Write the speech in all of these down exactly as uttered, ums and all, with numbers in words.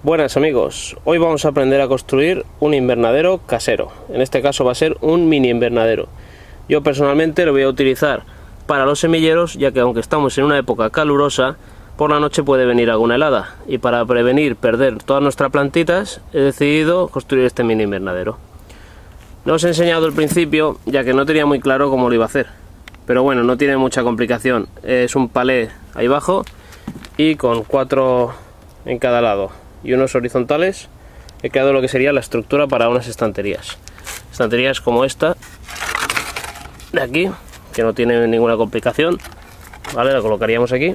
Buenas amigos, hoy vamos a aprender a construir un invernadero casero. En este caso va a ser un mini invernadero. Yo personalmente lo voy a utilizar para los semilleros, ya que aunque estamos en una época calurosa, por la noche puede venir alguna helada. Y para prevenir perder todas nuestras plantitas, he decidido construir este mini invernadero. No os he enseñado el principio, ya que no tenía muy claro cómo lo iba a hacer. Pero bueno, no tiene mucha complicación. Es un palé ahí abajo y con cuatro en cada lado y unos horizontales he creado lo que sería la estructura para unas estanterías. Estanterías como esta de aquí, que no tiene ninguna complicación, ¿vale? La colocaríamos aquí.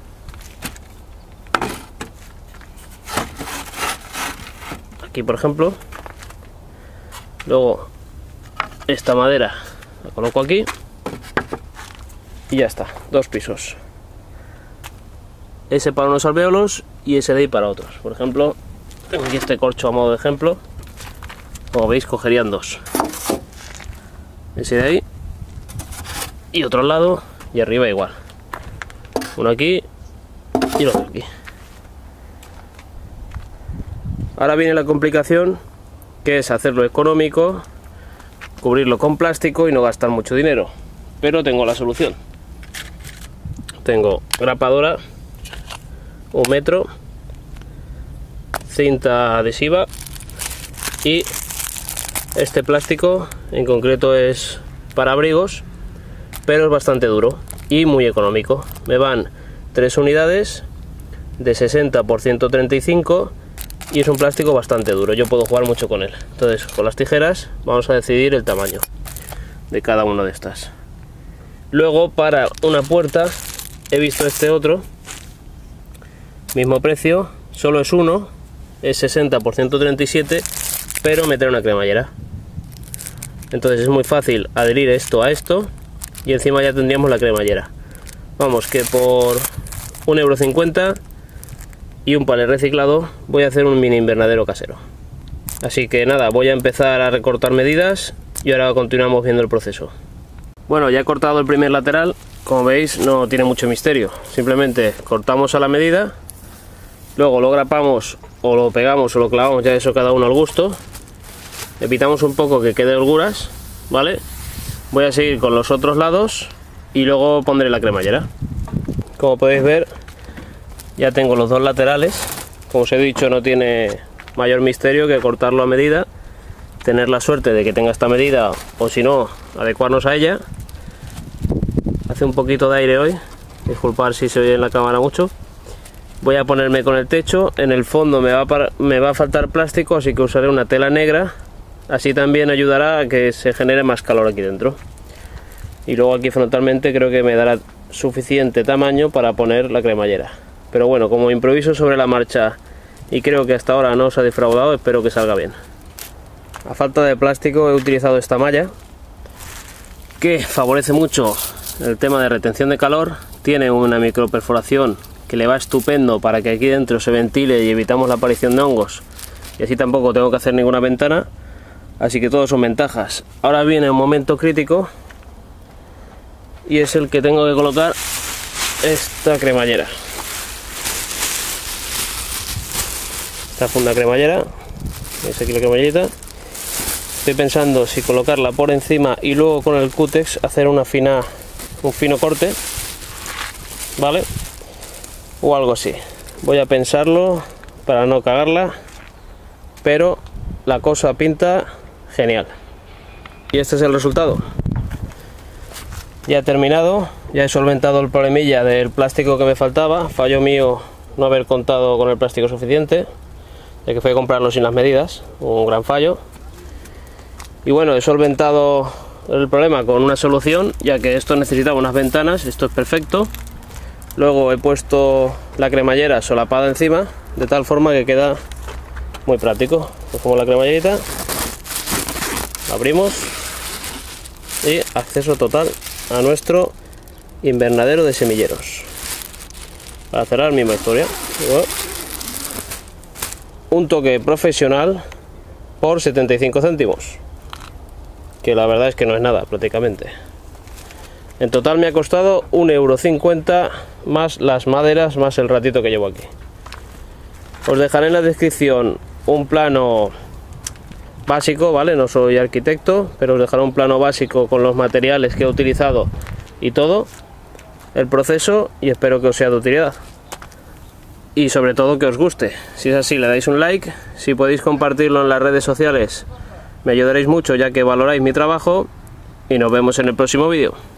Aquí por ejemplo. Luego esta madera la coloco aquí y ya está, dos pisos. Ese para unos alvéolos y ese de ahí para otros. Por ejemplo, tengo aquí este corcho a modo de ejemplo. Como veis, cogerían dos. Ese de ahí y otro al lado, y arriba igual. Uno aquí y el otro aquí. Ahora viene la complicación, que es hacerlo económico, cubrirlo con plástico y no gastar mucho dinero. Pero tengo la solución. Tengo grapadora, un metro, cinta adhesiva y este plástico en concreto es para abrigos, pero es bastante duro y muy económico. Me van tres unidades de sesenta por ciento treinta y cinco y es un plástico bastante duro. Yo puedo jugar mucho con él. Entonces con las tijeras vamos a decidir el tamaño de cada una de estas. Luego para una puerta he visto este otro, mismo precio, solo es uno, es sesenta por ciento treinta y siete, pero meter una cremallera. Entonces es muy fácil adherir esto a esto y encima ya tendríamos la cremallera. Vamos, que por un euro cincuenta y un palé reciclado voy a hacer un mini invernadero casero. Así que nada, voy a empezar a recortar medidas y ahora continuamos viendo el proceso. Bueno, ya he cortado el primer lateral. Como veis, no tiene mucho misterio, simplemente cortamos a la medida, luego lo grapamos o lo pegamos o lo clavamos, ya eso cada uno al gusto. Evitamos un poco que quede holguras, ¿vale? Voy a seguir con los otros lados y luego pondré la cremallera. Como podéis ver, ya tengo los dos laterales. Como os he dicho, no tiene mayor misterio que cortarlo a medida, tener la suerte de que tenga esta medida o si no, adecuarnos a ella. Hace un poquito de aire hoy, disculpad si se oye en la cámara mucho. Voy a ponerme con el techo, en el fondo me va, a par... me va a faltar plástico, así que usaré una tela negra, así también ayudará a que se genere más calor aquí dentro. Y luego aquí frontalmente creo que me dará suficiente tamaño para poner la cremallera. Pero bueno, como improviso sobre la marcha y creo que hasta ahora no os ha defraudado, espero que salga bien. A falta de plástico he utilizado esta malla, que favorece mucho el tema de retención de calor. Tiene una microperforación que le va estupendo para que aquí dentro se ventile y evitamos la aparición de hongos, y así tampoco tengo que hacer ninguna ventana, así que todo son ventajas. Ahora viene un momento crítico y es el que tengo que colocar esta cremallera, esta funda cremallera. ¿Veis aquí la cremallerita? Estoy pensando si colocarla por encima y luego con el cútex hacer una fina, un fino corte, ¿vale? O algo así. Voy a pensarlo para no cagarla, pero la cosa pinta genial. Y este es el resultado. Ya he terminado, ya he solventado el problemilla del plástico que me faltaba. Fallo mío no haber contado con el plástico suficiente, ya que fui a comprarlo sin las medidas, un gran fallo. Y bueno, he solventado el problema con una solución, ya que esto necesitaba unas ventanas, esto es perfecto. Luego he puesto la cremallera solapada encima, de tal forma que queda muy práctico. Cogemos la cremallerita, abrimos y acceso total a nuestro invernadero de semilleros. Para cerrar, misma historia. Bueno, un toque profesional por setenta y cinco céntimos. Que la verdad es que no es nada prácticamente. En total me ha costado un euro cincuenta más las maderas más el ratito que llevo aquí. Os dejaré en la descripción un plano básico, ¿vale? No soy arquitecto, pero os dejaré un plano básico con los materiales que he utilizado y todo el proceso, y espero que os sea de utilidad y sobre todo que os guste. Si es así, le dais un like. Si podéis compartirlo en las redes sociales me ayudaréis mucho, ya que valoráis mi trabajo, y nos vemos en el próximo vídeo.